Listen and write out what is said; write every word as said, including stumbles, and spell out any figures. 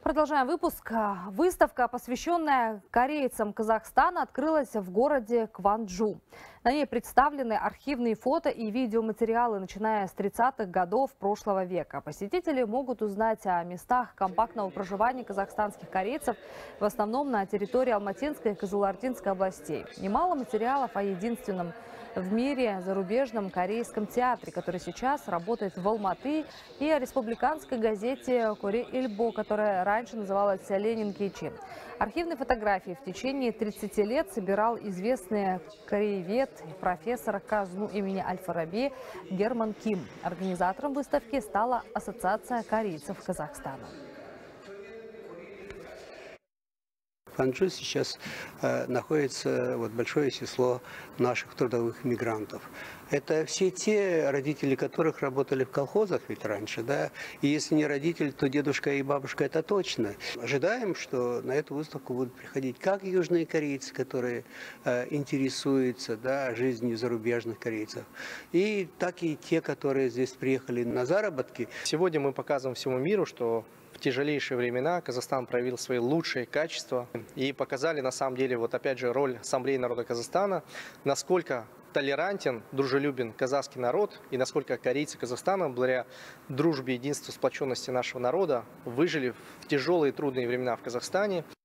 Продолжаем выпуск. Выставка, посвященная корейцам Казахстана, открылась в городе Кванджу. На ней представлены архивные фото и видеоматериалы, начиная с тридцатых годов прошлого века. Посетители могут узнать о местах компактного проживания казахстанских корейцев, в основном на территории Алматинской и Кызылординской областей. Немало материалов о единственном в мире зарубежном корейском театре, который сейчас работает в Алматы, и о республиканской газете «Коре-Ильбо», которая раньше называлась «Ленин Кичи». Архивные фотографии в течение тридцати лет собирал известный кореевед и профессор Казну имени Аль-Фараби Герман Ким. Организатором выставки стала Ассоциация корейцев Казахстана. В Кванджу сейчас э, находится вот большое число наших трудовых мигрантов. Это все те родители, которых работали в колхозах ведь раньше, да. И если не родители, то дедушка и бабушка, это точно. Ожидаем, что на эту выставку будут приходить как южные корейцы, которые э, интересуются, да, жизнью зарубежных корейцев, и так и те, которые здесь приехали на заработки. Сегодня мы показываем всему миру, что в тяжелейшие времена Казахстан проявил свои лучшие качества и показали на самом деле, вот опять же, роль Ассамблеи народа Казахстана, насколько толерантен, дружелюбен казахский народ и насколько корейцы Казахстана, благодаря дружбе, единству, сплоченности нашего народа, выжили в тяжелые и трудные времена в Казахстане.